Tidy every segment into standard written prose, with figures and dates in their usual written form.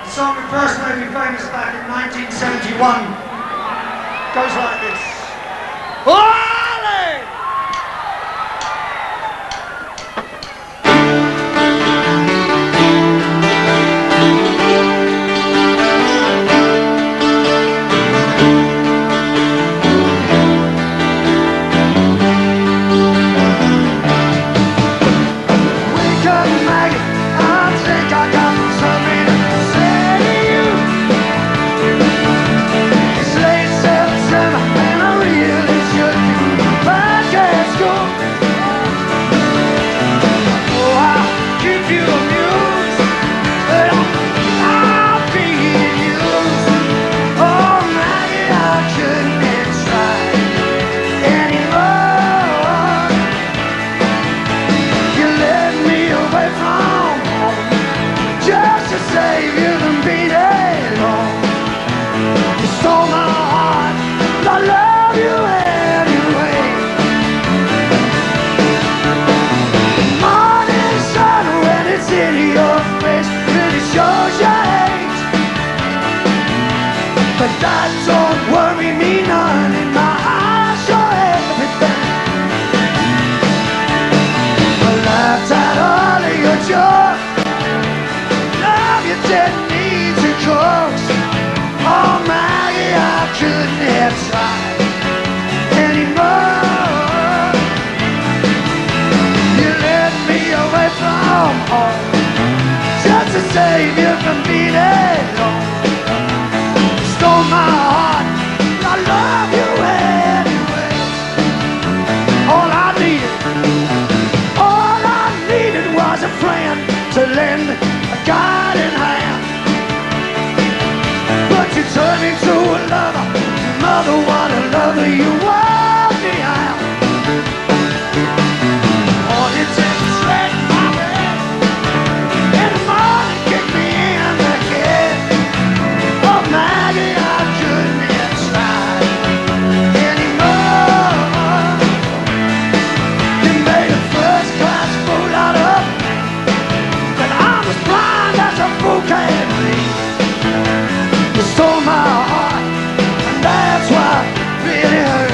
The song that first made me famous back in 1971 goes like this. Ollie! But that don't worry me none. In my eyes you're everything. I laughed at all of your jokes. Love you didn't need to coax. Oh Maggie, I couldn't have tried anymore. You led me away from home just to save you from being alone. Stole my heart, I love you anyway. All I needed was a friend to lend a guiding hand. But you turned me to a lover, mother, what a lover you wore me out. Wanted to shred my bed, in the morning kick me in the head. Oh Maggie, I couldn't have tried anymore. You made a first class fool out of me, but I'm as blind as a fool can be. You stole my heart, and that's what really hurt.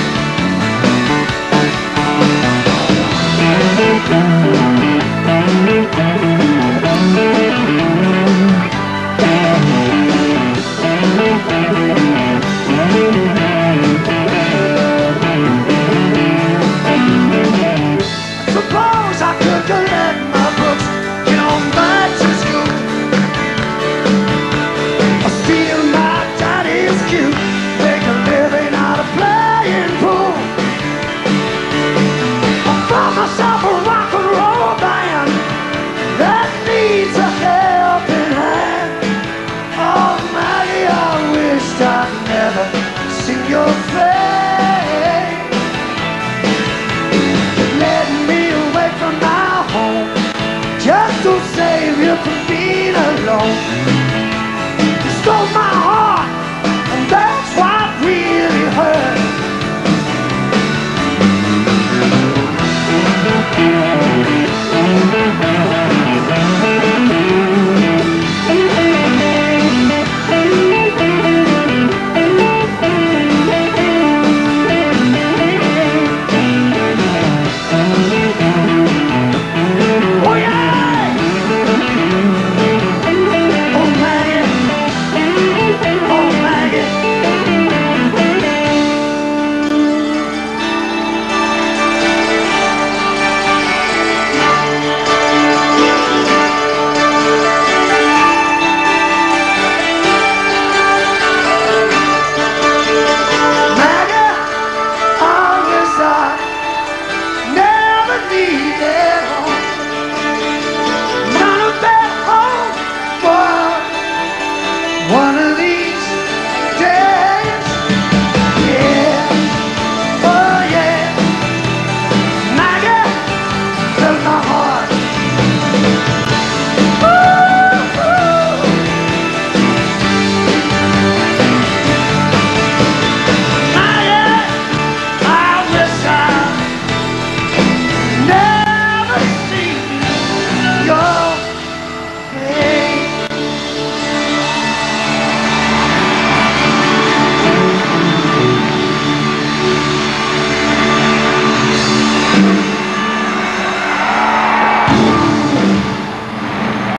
Suppose I could collect my books, get on back to school, or steal my daddy's cue, make a living out of playing pool. I found myself a rock and roll band that needs a helping hand. Oh Maggie, I wished I'd never seen your face. Led me away from my home just to save you from being alone. You stole